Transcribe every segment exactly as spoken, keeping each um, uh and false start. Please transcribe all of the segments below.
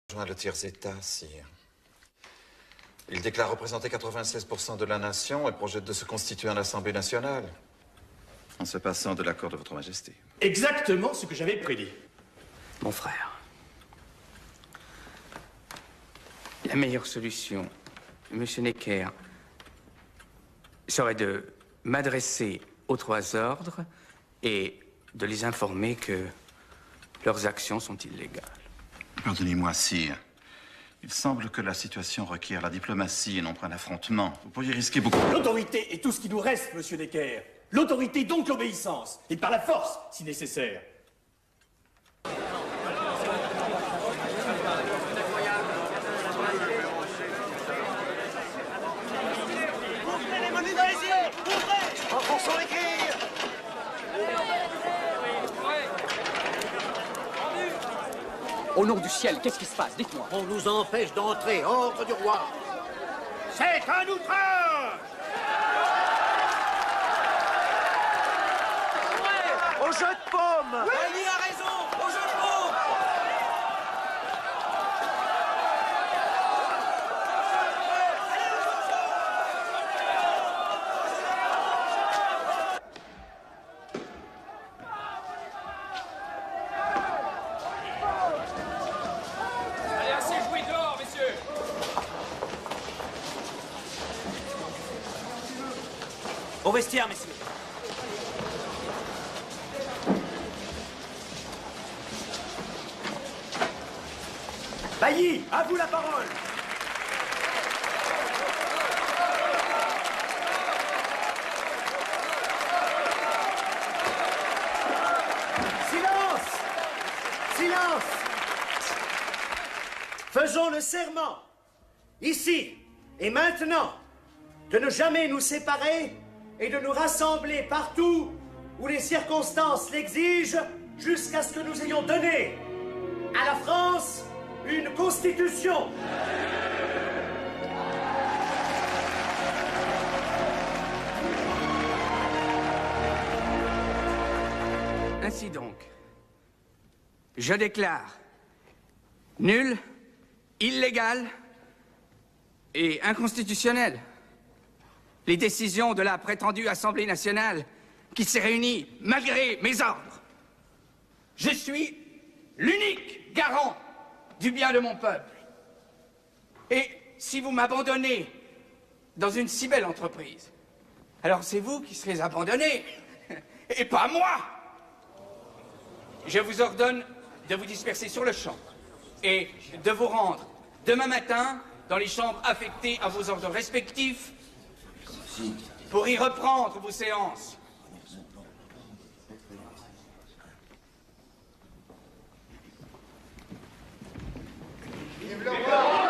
rejoint le tiers-état, sire. Il déclare représenter quatre-vingt-seize pour cent de la nation et projette de se constituer en Assemblée nationale, en se passant de l'accord de votre Majesté. Exactement ce que j'avais prédit. Mon frère, la meilleure solution, Monsieur Necker, serait de m'adresser aux trois ordres et de les informer que leurs actions sont illégales. Pardonnez-moi, sire. Il semble que la situation requiert la diplomatie et non pas l'affrontement. Vous pourriez risquer beaucoup... L'autorité est tout ce qui nous reste, Monsieur Necker. L'autorité, donc l'obéissance. Et par la force, si nécessaire. Ouvrez les menus dans les yeux! Ouvrez! Renforçons les grilles! Au nom du ciel, qu'est-ce qui se passe? Dites-moi. On nous empêche d'entrer, ordre du roi. C'est un outrage! Au jeu de paume! Oui, il a raison! Au jeu de paume! Allez, assez joué dehors, messieurs! Au vestiaire, messieurs. Bailly, à vous la parole. Silence! Silence! Faisons le serment, ici et maintenant, de ne jamais nous séparer et de nous rassembler partout où les circonstances l'exigent jusqu'à ce que nous ayons donné à la France une constitution. Ainsi donc, je déclare nul, illégal et inconstitutionnel les décisions de la prétendue Assemblée nationale qui s'est réunie malgré mes ordres. Je suis l'unique garant du bien de mon peuple. Et si vous m'abandonnez dans une si belle entreprise, alors c'est vous qui serez abandonnés, et pas moi. Je vous ordonne de vous disperser sur le champ et de vous rendre demain matin dans les chambres affectées à vos ordres respectifs pour y reprendre vos séances. Vive le roi!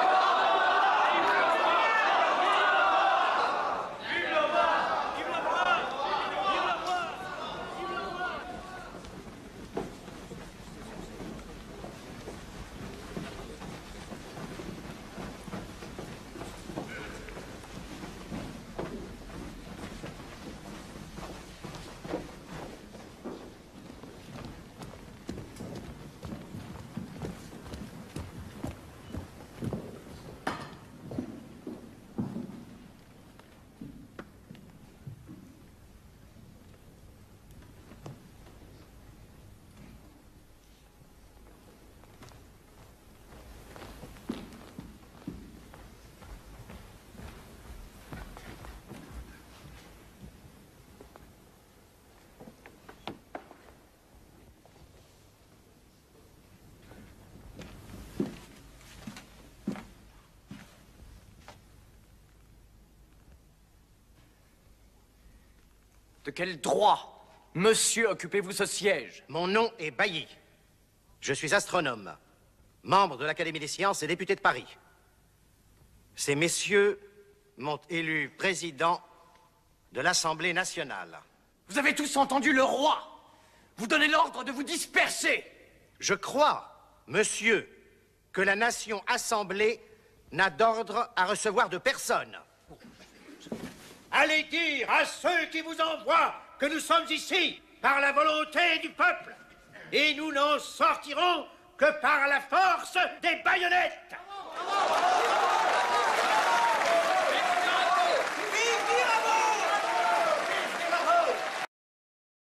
De quel droit, monsieur, occupez-vous ce siège? Mon nom est Bailly. Je suis astronome, membre de l'Académie des sciences et député de Paris. Ces messieurs m'ont élu président de l'Assemblée nationale. Vous avez tous entendu le roi. Vous donnez l'ordre de vous disperser. Je crois, monsieur, que la nation assemblée n'a d'ordre à recevoir de personne. Allez dire à ceux qui vous envoient que nous sommes ici par la volonté du peuple. Et nous n'en sortirons que par la force des baïonnettes.